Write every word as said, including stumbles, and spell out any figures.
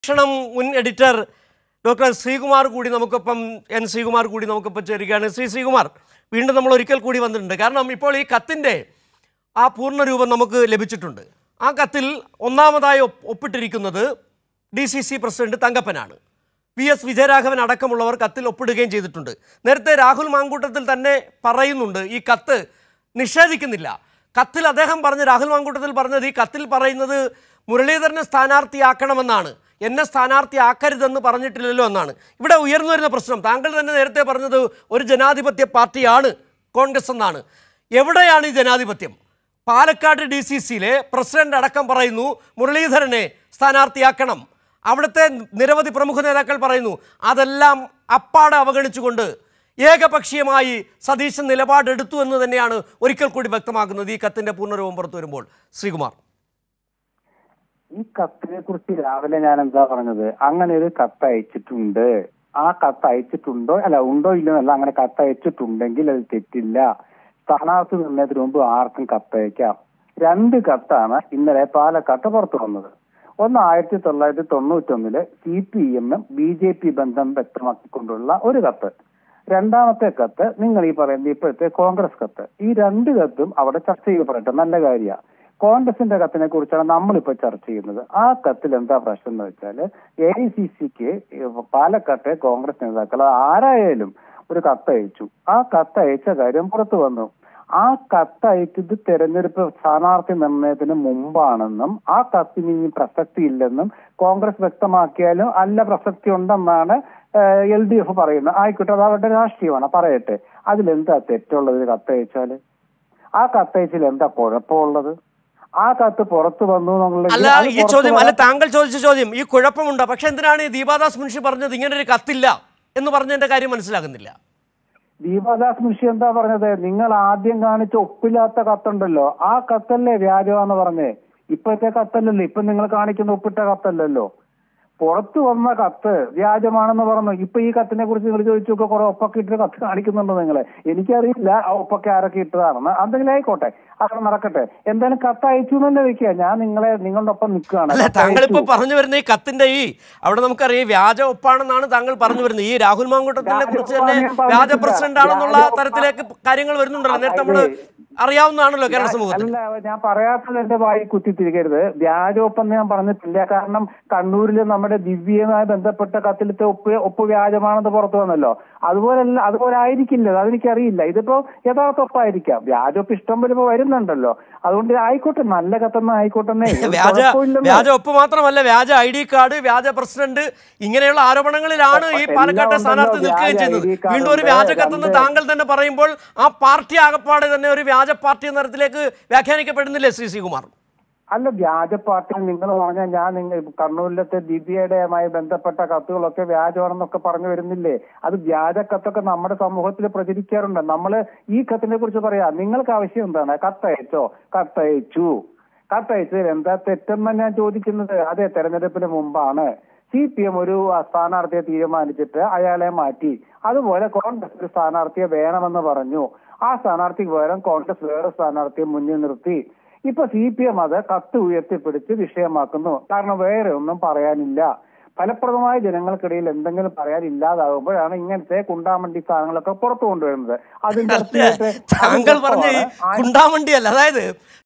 ക്ഷണം മുൻ editor doctor Sreekumar കൂടി നമുക്കൊപ്പം എൻ ശ്രീകുമാർ കൂടി നമുക്കൊപ്പം ചേരുകയാണ്. ശ്രീ ശ്രീകുമാർ, വീണ്ടും നമ്മൾ ഒരിക്കൽ കൂടി വന്നിട്ടുണ്ട്. കാരണം ഇപ്പോൾ ഈ കത്തിൻ്റെ ആ പൂർണ്ണരൂപം നമുക്ക് ലഭിച്ചിട്ടുണ്ട്. ആ കത്തിൽ ഒന്നാമതായി ഒപ്പിട്ടിരിക്കുന്നത് ഡി സി സി പ്രസിഡന്റ് തങ്കപ്പനാണ്. വി എസ് വിജയരാഘവൻ അടക്കമുള്ളവർ കത്തിൽ ഒപ്പിടുകയും ചെയ്തിട്ടുണ്ട്. നേരത്തെ രാഹുൽ മാങ്കൂട്ടത്തിൽ തന്നെ പറയുന്നുണ്ട്, ഈ കത്ത് നിഷേധിക്കുന്നില്ല. കത്തിൽ അദ്ദേഹം പറഞ്ഞ രാഹുൽ മാങ്കൂട്ടത്തിൽ പറഞ്ഞത് ഈ കത്തിൽ പറയുന്നത് മുരളീധരനെ സ്ഥാനാർത്ഥിയാക്കണമെന്നാണ്, എന്നെ സ്ഥാനാർത്ഥിയാക്കരുതെന്ന് പറഞ്ഞിട്ടില്ലല്ലോ എന്നാണ്. ഇവിടെ ഉയർന്നു വരുന്ന പ്രശ്നം, താങ്കൾ തന്നെ നേരത്തെ പറഞ്ഞത് ഒരു ജനാധിപത്യ പാർട്ടിയാണ് കോൺഗ്രസ് എന്നാണ്. എവിടെയാണ് ഈ ജനാധിപത്യം? പാലക്കാട് ഡി സി സിയിലെ പ്രസിഡന്റ് അടക്കം പറയുന്നു മുരളീധരനെ സ്ഥാനാർത്ഥിയാക്കണം. അവിടുത്തെ നിരവധി പ്രമുഖ നേതാക്കൾ പറയുന്നു. അതെല്ലാം അപ്പാടെ അവഗണിച്ചുകൊണ്ട് ഏകപക്ഷീയമായി സതീശൻ നിലപാടെടുത്തു എന്ന് തന്നെയാണ് ഒരിക്കൽ കൂടി വ്യക്തമാക്കുന്നത് ഈ കത്തിന്റെ പൂർണ്ണരൂപം പുറത്തു വരുമ്പോൾ. ശ്രീകുമാർ, ഈ കത്തിനെ കുറിച്ച് രാവിലെ ഞാൻ എന്താ പറഞ്ഞത്, അങ്ങനെ ഒരു കത്ത് അയച്ചിട്ടുണ്ട്. ആ കത്ത് അയച്ചിട്ടുണ്ടോ അല്ല ഉണ്ടോ ഇല്ലോ എന്നല്ല, അങ്ങനെ കത്ത് അയച്ചിട്ടുണ്ടെങ്കിൽ അത് തെറ്റില്ല. സ്ഥാനാർത്ഥി നിർണയത്തിന് മുമ്പ് ആർക്കും കത്തയക്കാം. രണ്ട് കത്താണ് ഇന്നലെ പാലക്കാട്ട് പുറത്തു വന്നത്. ഒന്ന് ആയിരത്തി തൊള്ളായിരത്തി തൊണ്ണൂറ്റി ഒന്നില് സി പി എമ്മും ബി ജെ പി ബന്ധം വ്യക്തമാക്കിക്കൊണ്ടുള്ള ഒരു കത്ത്. രണ്ടാമത്തെ കത്ത് നിങ്ങൾ ഈ പറയുന്ന ഇപ്പോഴത്തെ കോൺഗ്രസ് കത്ത്. ഈ രണ്ട് കത്തും അവിടെ ചർച്ച ചെയ്യപ്പെടട്ടെ, നല്ല കാര്യമാണ്. കോൺഗ്രസിന്റെ കത്തിനെ കുറിച്ചാണ് നമ്മളിപ്പോ ചർച്ച ചെയ്യുന്നത്. ആ കത്തിൽ എന്താ പ്രശ്നം എന്ന് വെച്ചാല്, എ ഐ സി സിക്ക് പാലക്കാട്ടെ കോൺഗ്രസ് നേതാക്കൾ ആരായാലും ഒരു കത്തയച്ചു. ആ കത്തയച്ച കാര്യം പുറത്തു വന്നു. ആ കത്തയച്ചത് തെരഞ്ഞെടുപ്പ് സ്ഥാനാർത്ഥി നിർണയത്തിന് മുമ്പാണെന്നും ആ കത്തിന് ഇനി പ്രസക്തി ഇല്ലെന്നും കോൺഗ്രസ് വ്യക്തമാക്കിയാലും അല്ല, പ്രസക്തി ഉണ്ടെന്നാണ് എൽ ഡി എഫ് പറയുന്നത്. ആയിക്കോട്ടെ, അത് അവരുടെ രാഷ്ട്രീയമാണ്, പറയട്ടെ. അതിലെന്താ തെറ്റുള്ളത്? കത്തയച്ചാല് ആ കത്തയച്ചിൽ എന്താ കുഴപ്പമുള്ളത്? ആ കത്ത് പുറത്തു വന്നു അല്ല, ഈ ചോദ്യം അല്ല താങ്കൾ ചോദിച്ച ചോദ്യം. ഈ കുഴപ്പമുണ്ട്, പക്ഷെ എന്തിനാണ് ദീപാദാസ് മുൻഷി പറഞ്ഞത് ഇങ്ങനെ ഒരു കത്തില്ല എന്ന് പറഞ്ഞതിന്റെ കാര്യം മനസ്സിലാകുന്നില്ല. ദീപാദാസ് മുൻഷി എന്താ പറഞ്ഞത്? നിങ്ങൾ ആദ്യം കാണിച്ച ഒപ്പില്ലാത്ത കത്തുണ്ടല്ലോ, ആ കത്തല്ലേ വ്യാജമാണെന്ന് പറഞ്ഞേ. ഇപ്പോഴത്തെ കത്തല്ലല്ലോ, ഇപ്പൊ നിങ്ങൾ കാണിക്കുന്ന ഒപ്പിട്ട കത്തല്ലല്ലോ. പുറത്തു വന്ന കത്ത് വ്യാജമാണെന്ന് പറഞ്ഞു. ഇപ്പൊ ഈ കത്തിനെ കുറിച്ച് നിങ്ങൾ ചോദിച്ചു നോക്കുക, കുറെ ഒപ്പൊക്കെ ഇട്ട് കത്ത് കാണിക്കുന്നുണ്ടോ നിങ്ങളെ? എനിക്കറിയില്ല ആ ഒപ്പൊക്കെ ആരൊക്കെ ഇട്ടതാണെന്ന്. എന്തെങ്കിലും ആയിക്കോട്ടെ, അങ്ങനെ നടക്കട്ടെ. എന്തായാലും കത്ത് അയച്ചു തന്നെ വെക്കുക. ഞാൻ നിങ്ങളെ നിങ്ങളുടെ ഒപ്പം നിൽക്കുകയാണ്. താങ്കളിപ്പോ പറഞ്ഞു വരുന്ന ഈ കത്തിന്റെ ഈ അവിടെ നമുക്കറിയാം വ്യാജ ഒപ്പാണെന്നാണ് താങ്കൾ പറഞ്ഞു വരുന്നത്. ഈ രാഹുൽ മാങ്കൂട്ടത്തിനെ കുറിച്ച് തന്നെ വ്യാജ പ്രസിഡന്റ് ആണെന്നുള്ള തരത്തിലേക്ക് കാര്യങ്ങൾ വരുന്നുണ്ടല്ലോ. നേരത്തെ നമ്മള് അറിയാവുന്നതാണല്ലോ കേരള സമൂഹത്തിൽ. അല്ല, ഞാൻ പറയാത്തത് എന്റെ വായി കുത്തിത്തിരിക്കരുത്. വ്യാജൊപ്പം ഞാൻ പറഞ്ഞിട്ടില്ല. കാരണം കണ്ണൂരിൽ നമ്മുടെ ദിവ്യയുമായി ബന്ധപ്പെട്ട കത്തിലത്തെ ഒപ്പ് ഒപ്പ് വ്യാജമാണെന്ന് പുറത്തു വന്നല്ലോ. അതുപോലല്ല, അതുപോലെ ആയിരിക്കില്ല, അതെനിക്കറിയില്ല. ഇതിപ്പോ യഥാർത്ഥ ഒപ്പായിരിക്കാം. വ്യാജൊപ്പ് ഇഷ്ടം പോലെ ഇപ്പൊ വരുന്നുണ്ടല്ലോ. അതുകൊണ്ട് ആയിക്കോട്ടെ, നല്ല കത്തെന്ന് ആയിക്കോട്ടെ. വ്യാജ ഒപ്പ് മാത്രമല്ല, വ്യാജ ഐ ഡി കാർഡ്, വ്യാജ പ്രസിഡന്റ്, ഇങ്ങനെയുള്ള ആരോപണങ്ങളിലാണ് ഈ പാലക്കാട്ടെ സ്ഥാനാർത്ഥി നിൽക്കുകയും ചെയ്യുന്നത്. വീണ്ടും ഒരു വ്യാജ കത്തെന്ന് താങ്കൾ തന്നെ പറയുമ്പോൾ ആ പാർട്ടി ആകപ്പാടെ തന്നെ ഒരു വ്യാജ പാർട്ടി എന്ന തരത്തിലേക്ക് വ്യാഖ്യാനിക്കപ്പെടുന്നില്ലേ ശ്രീ ശ്രീകുമാർ? അല്ല, വ്യാജ പാർട്ടി നിങ്ങൾ പറഞ്ഞാൽ ഞാൻ നിങ്ങൾ കണ്ണൂരിലത്തെ ദിവ്യയുടെയുമായി ബന്ധപ്പെട്ട കത്തുകളൊക്കെ വ്യാജമാണെന്നൊക്കെ പറഞ്ഞു വരുന്നില്ലേ? അത് വ്യാജ കത്തൊക്കെ നമ്മുടെ സമൂഹത്തിൽ പ്രചരിക്കാറുണ്ട്. നമ്മള് ഈ കത്തിനെ കുറിച്ച് പറയാം. നിങ്ങൾക്ക് ആവശ്യം എന്താണ്? കത്തയച്ചോ? കത്തയച്ചു. കത്തയച്ചതിൽ എന്താ തെറ്റെന്നാണ് ഞാൻ ചോദിക്കുന്നത്. അതെ, തെരഞ്ഞെടുപ്പിന് മുമ്പാണ് സി പി എം ഒരു സ്ഥാനാർത്ഥിയെ തീരുമാനിച്ചിട്ട് അയാളെ മാറ്റി. അതുപോലെ കോൺഗ്രസ് ഒരു സ്ഥാനാർത്ഥിയെ വേണമെന്ന് പറഞ്ഞു. ആ സ്ഥാനാർത്ഥിക്ക് പകരം കോൺഗ്രസ് വേറെ സ്ഥാനാർത്ഥിയെ മുന്നിൽ നിർത്തി. ഇപ്പൊ സി പി എം അത് കത്ത് ഉയർത്തിപ്പിടിച്ച് വിഷയമാക്കുന്നു. കാരണം വേറെ ഒന്നും പറയാനില്ല. ഫലപ്രദമായ ജനങ്ങൾക്കിടയിൽ എന്തെങ്കിലും പറയാനില്ലാതാകുമ്പോഴാണ് ഇങ്ങനത്തെ കുണ്ടാമണ്ടി സാധനങ്ങളൊക്കെ പുറത്തു കൊണ്ടുവരുന്നത്. അതിന്റെ താങ്കൾ പറഞ്ഞ കുണ്ടാമണ്ടി അല്ല, അതായത്